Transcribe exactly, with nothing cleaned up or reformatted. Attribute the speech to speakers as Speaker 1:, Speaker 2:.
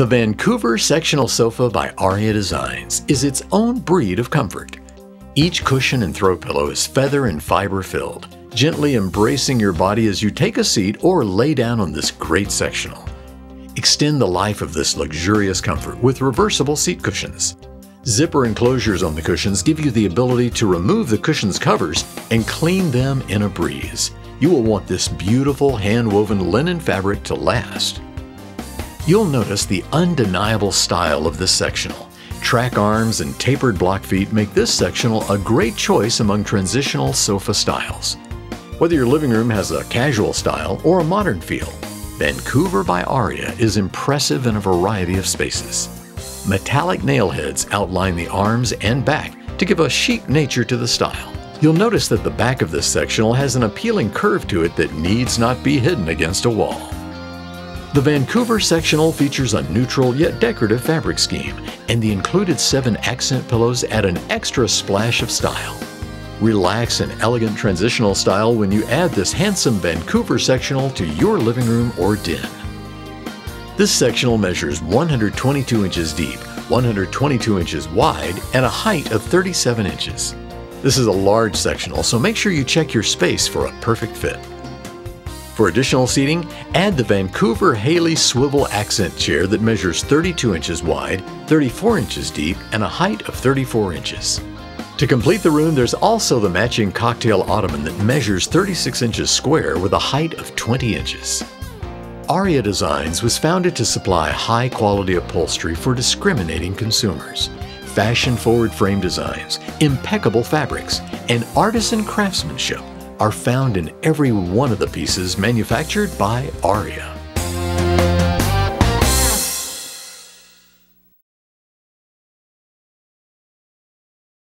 Speaker 1: The Vancouver Sectional Sofa by Aria Designs is its own breed of comfort. Each cushion and throw pillow is feather and fiber filled, gently embracing your body as you take a seat or lay down on this great sectional. Extend the life of this luxurious comfort with reversible seat cushions. Zipper enclosures on the cushions give you the ability to remove the cushion's covers and clean them in a breeze. You will want this beautiful hand-woven linen fabric to last. You'll notice the undeniable style of this sectional. Track arms and tapered block feet make this sectional a great choice among transitional sofa styles. Whether your living room has a casual style or a modern feel, Vancouver by Aria is impressive in a variety of spaces. Metallic nail heads outline the arms and back to give a chic nature to the style. You'll notice that the back of this sectional has an appealing curve to it that needs not be hidden against a wall. The Vancouver sectional features a neutral yet decorative fabric scheme, and the included seven accent pillows add an extra splash of style. Relax in elegant transitional style when you add this handsome Vancouver sectional to your living room or den. This sectional measures one hundred twenty-two inches deep, one hundred twenty-two inches wide, and a height of thirty-seven inches. This is a large sectional, so make sure you check your space for a perfect fit. For additional seating, add the Vancouver Haley swivel accent chair that measures thirty-two inches wide, thirty-four inches deep, and a height of thirty-four inches. To complete the room, there's also the matching cocktail ottoman that measures thirty-six inches square with a height of twenty inches. Aria Designs was founded to supply high-quality upholstery for discriminating consumers. Fashion-forward frame designs, impeccable fabrics, and artisan craftsmanship are found in every one of the pieces manufactured by Aria.